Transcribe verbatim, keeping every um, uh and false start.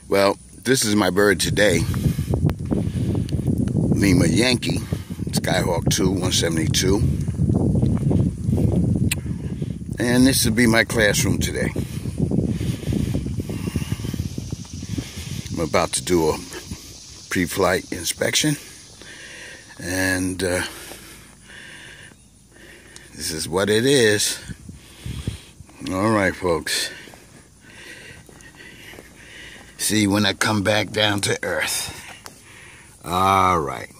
Well, this is my bird today. Lima Yankee, Skyhawk two, one seventy-two. And this will be my classroom today. I'm about to do a pre-flight inspection. And uh, this is what it is. All right, folks. See you when I come back down to earth. All right.